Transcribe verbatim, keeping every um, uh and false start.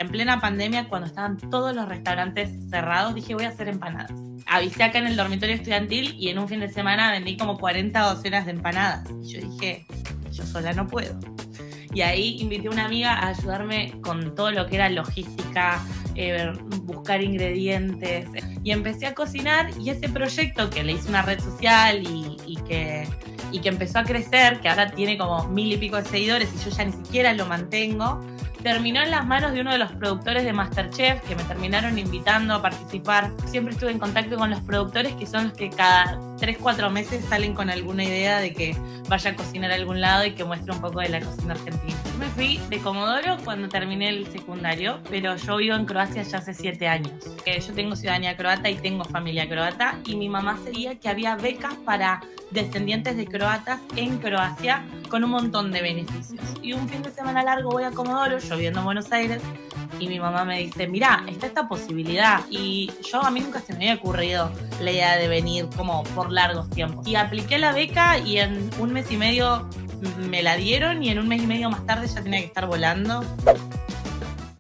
en plena pandemia, cuando estaban todos los restaurantes cerrados, dije voy a hacer empanadas. Avisé acá en el dormitorio estudiantil y en un fin de semana vendí como cuarenta docenas de empanadas. Y yo dije, yo sola no puedo. Y ahí invité a una amiga a ayudarme con todo lo que era logística, eh, buscar ingredientes. Y empecé a cocinar y ese proyecto que le hice una red social y, y, que, y que empezó a crecer, que ahora tiene como mil y pico de seguidores y yo ya ni siquiera lo mantengo, terminó en las manos de uno de los productores de MasterChef que me terminaron invitando a participar. Siempre estuve en contacto con los productores que son los que cada tres, cuatro meses salen con alguna idea de que vaya a cocinar a algún lado y que muestre un poco de la cocina argentina. Yo me fui de Comodoro cuando terminé el secundario, pero yo vivo en Croacia ya hace siete años. Yo tengo ciudadanía croata y tengo familia croata y mi mamá seguía que había becas para descendientes de croatas en Croacia con un montón de beneficios. Y un fin de semana largo voy a Comodoro, yo viviendo en Buenos Aires, y mi mamá me dice, mirá, está esta posibilidad. Y yo a mí nunca se me había ocurrido la idea de venir como por largos tiempos. Y apliqué la beca y en un mes y medio me la dieron y en un mes y medio más tarde ya tenía que estar volando.